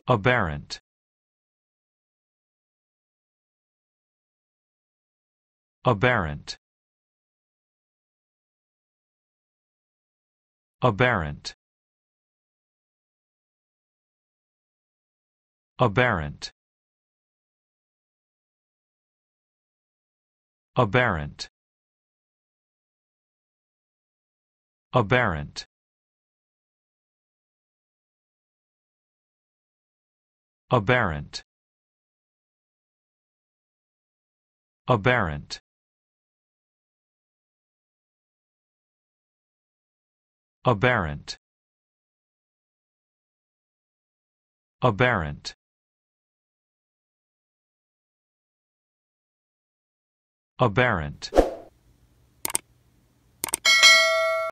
Aberrant. Aberrant. Aberrant. Aberrant. Aberrant. Aberrant. Aberrant. Aberrant. Aberrant. Aberrant. Aberrant.